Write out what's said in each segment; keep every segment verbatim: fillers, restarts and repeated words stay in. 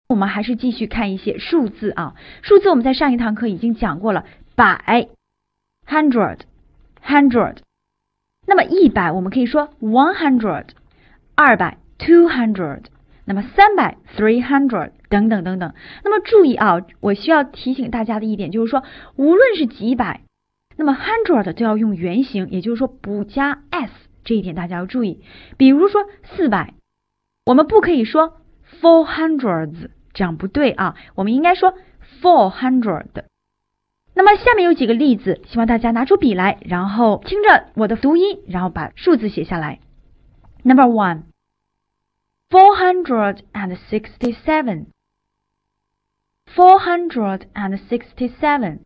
我们还是继续看一些数字啊，数字我们在上一堂课已经讲过了，百 hundred hundred， 那么一百我们可以说 one hundred， 二百 two hundred， 那么三百 three hundred 等等等等。那么注意啊，我需要提醒大家的一点就是说，无论是几百，那么 hundred 都要用原形，也就是说不加 s， 这一点大家要注意。比如说四百，我们不可以说 four hundreds， 这样不对啊，我们应该说 four hundred。 那么下面有几个例子，希望大家拿出笔来，然后听着我的读音，然后把数字写下来。 Number one， four hundred sixty-seven， four hundred sixty-seven，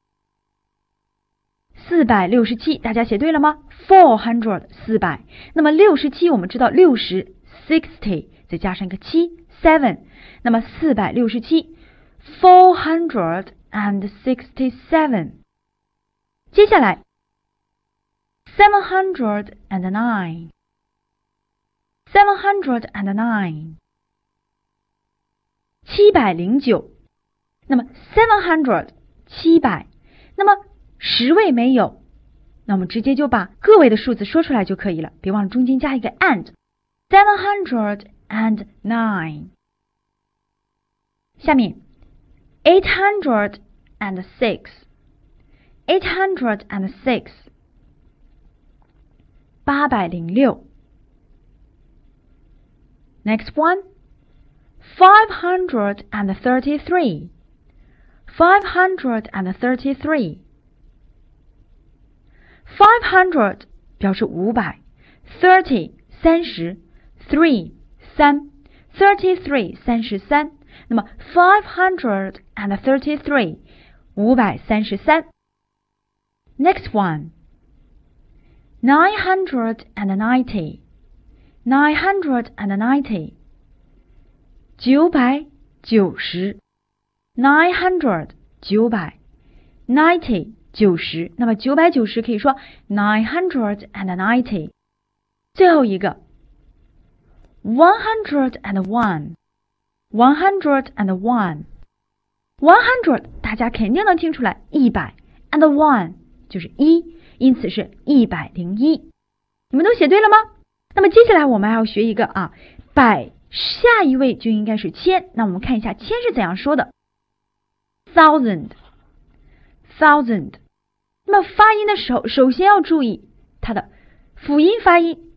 四百六十七，大家写对了吗？ four hundred 四百，那么六十七我们知道六十 sixty 再加上一个七 seven， 那么四百六十七 four hundred sixty-seven。 接下来 seven hundred nine， seven hundred nine， 七百零九，那么 seven hundred 七百，那么十位没有，那我们直接就把个位的数字说出来就可以了，别忘了中间加一个 and， seven hundred nine。 下面 eight hundred six， eight hundred six， 八百零六。 Next one， five hundred thirty-three， five hundred thirty-three， five hundred 表示五百， thirty 三十， three 三， thirty-three 三十三，那么 five hundred thirty-three 五百三十三。 Next one， nine hundred ninety， nine hundred ninety， 九百九十， nine hundred 九百， ninety 九十，那么九百九十可以说 nine hundred ninety。 最后一个 one hundred one， one hundred one， one hundred 大家肯定能听出来，一百 and one 就是一，因此是一百零一。你们都写对了吗？那么接下来我们还要学一个啊，百下一位就应该是千，那我们看一下千是怎样说的。 thousand thousand， 那么发音的时候首先要注意它的辅音发音，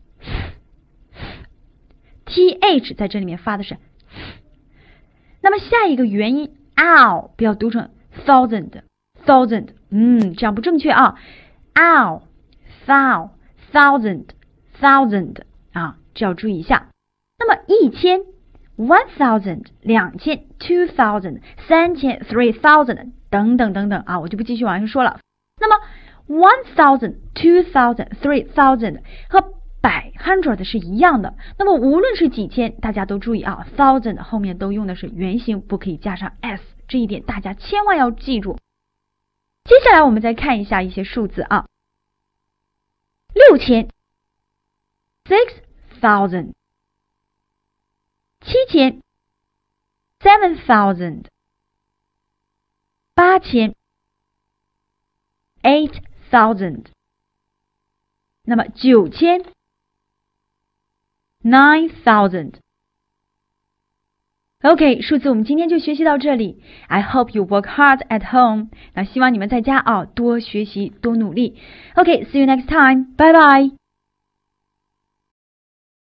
th 在这里面发的是，那么下一个元音 ow 不要读成 thousand thousand， 嗯，这样不正确啊， ow thou thousand thousand 啊，这要注意一下。那么一千 one thousand， 两千 two thousand， 三千 three thousand 等等等等啊，我就不继续往下说了。那么 one thousand two thousand three thousand 和百 hundred 是一样的，那么无论是几千，大家都注意啊 thousand 后面都用的是原形，不可以加上 s， 这一点大家千万要记住。接下来我们再看一下一些数字啊，六千 six thousand， 七千 seven thousand， 八千 eight thousand， 那么九千 nine thousand。 OK， 数字我们今天就学习到这里。 I hope you work hard at home。 那希望你们在家啊多学习多努力。 OK， see you next time， 拜拜。